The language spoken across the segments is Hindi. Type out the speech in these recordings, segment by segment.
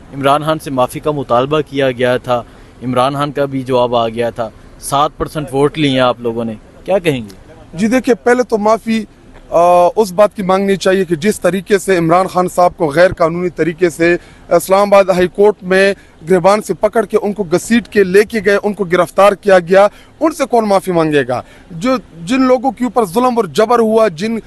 इमरान खान से माफ़ी का मुतालबा किया गया था, इमरान खान का भी जवाब आ गया था, 7% वोट लिए आप लोगों ने, क्या कहेंगे? जी देखिए, पहले तो माफ़ी उस बात की मांगनी चाहिए कि जिस तरीके से इमरान खान साहब को गैर कानूनी तरीके से इस्लामाबाद हाई कोर्ट में गिरबान से पकड़ के उनको घसीट के लेके गए, उनको गिरफ्तार किया गया, उनसे कौन माफ़ी मांगेगा? जिन लोगों के ऊपर जुल्म और जबर हुआ, जिन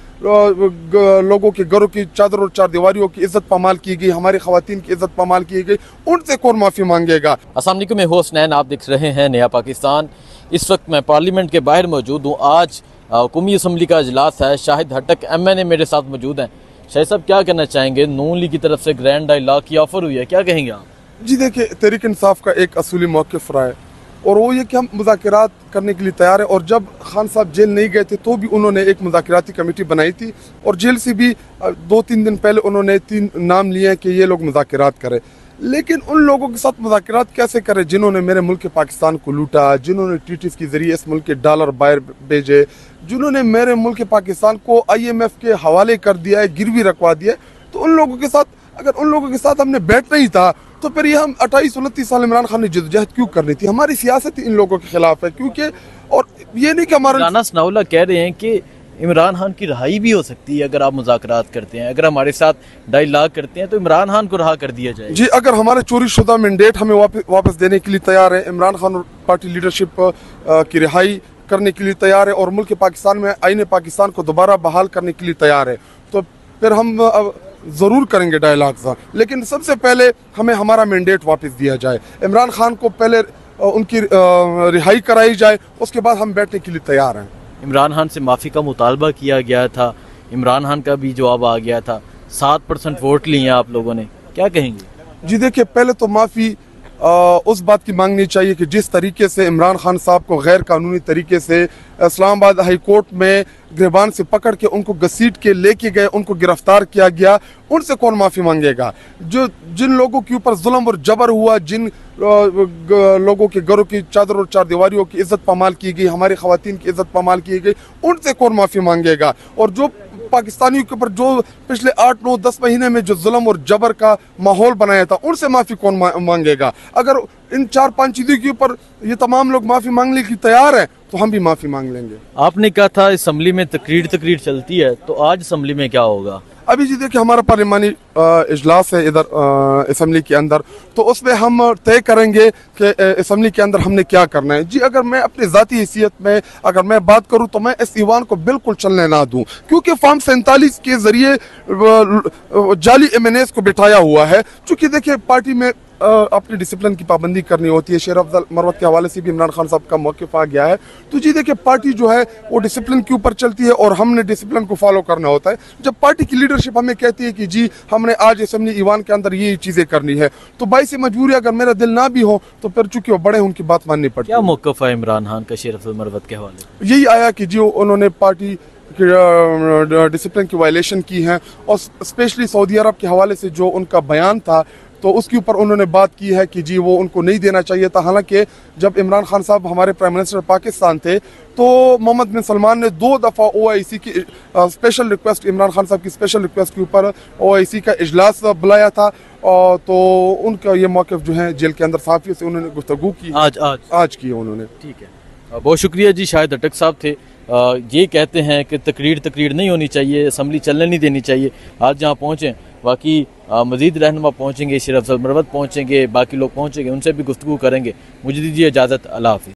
लोगों के घरों की चादर और चार दीवारियों की इज्जत पामाल की गई, हमारी ख़वातीन की इज्जत पामाल की गई, उनसे कौन माफ़ी मांगेगा? अस्सलाम वालेकुम, मैं हसनैन, आप देख रहे हैं नया पाकिस्तान। इस वक्त मैं पार्लियामेंट के बाहर मौजूद हूँ। आज कौमी असम्बली का इजलास है। शाहिद हटक MNA मेरे साथ मौजूद हैं। शाहिद साहब, क्या कहना चाहेंगे? नून लीग की तरफ से ग्रैंड डायलॉग की ऑफर हुई है, क्या कहेंगे आप? जी देखिए, तहरीक इंसाफ का एक असूली मौक़िफ़ रहा है और वो ये कि हम मुज़ाकरात करने के लिए तैयार हैं। और जब खान साहब जेल नहीं गए थे तो भी उन्होंने एक मुज़ाकराती कमेटी बनाई थी और जेल से भी 2-3 दिन पहले उन्होंने 3 नाम लिए हैं कि ये लोग मुज़ाकरात करें। लेकिन उन लोगों के साथ मुज़ाकरात कैसे करें जिन्होंने मेरे मुल्क पाकिस्तान को लूटा, जिन्होंने TTF के ज़रिए इस मुल्क के डॉलर बाहर भेजे, जिन्होंने मेरे मुल्क पाकिस्तान को IMF के हवाले कर दिया है, गिरवी रखवा दिया है। तो उन लोगों के साथ, अगर उन लोगों के साथ हमने बैठना ही था तो फिर ये हम 28-29 साल इमरान खान ने जद्दोजहद क्यों करनी थी? हमारी सियासत इन लोगों के खिलाफ है, क्योंकि और ये नहीं कि हमारा राना सनाउल्लाह कह रहे हैं कि इमरान खान की रहाई भी हो सकती है अगर आप मुज़ाकरात करते हैं, अगर हमारे साथ डायलॉग करते हैं तो इमरान खान को रहा कर दिया जाए। जी, अगर हमारे चोरी शुदा मैंडेट हमें वापस देने के लिए तैयार है, इमरान खान और पार्टी लीडरशिप की रिहाई करने के लिए तैयार है और मुल्क पाकिस्तान में आईने पाकिस्तान को दोबारा बहाल करने के लिए तैयार है, तो फिर हम ज़रूर करेंगे डायलॉग्स। लेकिन सबसे पहले हमें हमारा मैंडेट वापस दिया जाए, इमरान खान को पहले उनकी रिहाई कराई जाए, उसके बाद हम बैठने के लिए तैयार हैं। इमरान खान से माफ़ी का मुतालबा किया गया था, इमरान खान का भी जवाब आ गया था, 7% वोट लिए आप लोगों ने, क्या कहेंगे? जी देखिए, पहले तो माफ़ी उस बात की मांगनी चाहिए कि जिस तरीके से इमरान खान साहब को गैर कानूनी तरीके से इस्लामाबाद हाई कोर्ट में गिरबान से पकड़ के उनको घसीट के लेके गए, उनको गिरफ्तार किया गया, उनसे कौन माफ़ी मांगेगा? जिन लोगों के ऊपर जुल्म और जबर हुआ, जिन लोगों के घरों की चादर और चार दीवारियों की इज्जत पामाल की गई, हमारी ख़वातीन की इज्जत पामाल की गई, उनसे कौन माफ़ी मांगेगा? और जो पाकिस्तानियों के ऊपर जो पिछले 8-9-10 महीने में जो जुल्म और जबर का माहौल बनाया था, उनसे माफ़ी कौन मांगेगा? अगर इन 4-5 चीज़ों के ऊपर ये तमाम लोग माफ़ी मांगने की तैयार हैं तो हम भी माफ़ी मांग लेंगे। आपने कहा था असम्बली में तकरीर चलती है, तो आज असम्बली में क्या होगा? अभी जी देखिए, हमारा पार्लिमानी इजलास है इधर असम्बली के अंदर, तो उसमें हम तय करेंगे कि असम्बली के अंदर हमने क्या करना है। जी, अगर मैं अपनी ज़ाती हैसियत में अगर मैं बात करूं तो मैं इस ईवान को बिल्कुल चलने ना दूं, क्योंकि फॉर्म 47 के ज़रिए जाली MNAs को बिठाया हुआ है। चूँकि देखिए, पार्टी में अपनी डिसिप्लिन की पाबंदी करनी होती है। शेर अफजल मरवत के हवाले से भी इमरान खान साहब का मौक़िफ़ आ गया है। तो जी देखिए, पार्टी जो है वो डिसिप्लिन के ऊपर चलती है और हमने डिसिप्लिन को फॉलो करना होता है। जब पार्टी की लीडरशिप हमें कहती है कि जी हमने आज असम्बली ईवान के अंदर ये चीज़ें करनी है, तो बाईस मजबूरी अगर मेरा दिल ना भी हो तो फिर चूंकि वो बड़े उनकी बात माननी पड़ती है। क्या मौक़िफ़ है इमरान खान का शेर अफजल मरवत के हवाले? यही आया कि जी उन्होंने पार्टी डिसिप्लिन की वायलेशन की है और स्पेशली सऊदी अरब के हवाले से जो उनका बयान था तो उसके ऊपर उन्होंने बात की है कि जी वो उनको नहीं देना चाहिए था। हालांकि जब इमरान खान साहब हमारे प्राइम मिनिस्टर पाकिस्तान थे तो मोहम्मद बिन सलमान ने 2 दफ़ा OIC की स्पेशल रिक्वेस्ट, इमरान खान साहब की स्पेशल रिक्वेस्ट के ऊपर OIC का इजलास बुलाया था और तो उनका ये मौक़िफ़ जो है जेल के अंदर सहाफ़ियों से उन्होंने गुफ्तगू की, आज की उन्होंने। ठीक है, बहुत शुक्रिया जी। शाहिद हटक साहब थे। ये कहते हैं कि तकरीर नहीं होनी चाहिए, असम्बली चलने नहीं देनी चाहिए। आज जहाँ पहुँचें, बाकी मज़ीद रहनुमा पहुँचेंगे, शेर अफजल मरवत पहुँचेंगे, बाकी लोग पहुँचेंगे, उनसे भी गुफ्तगू करेंगे। मुझे दीजिए इजाज़त, अल्लाह हाफ़िज़।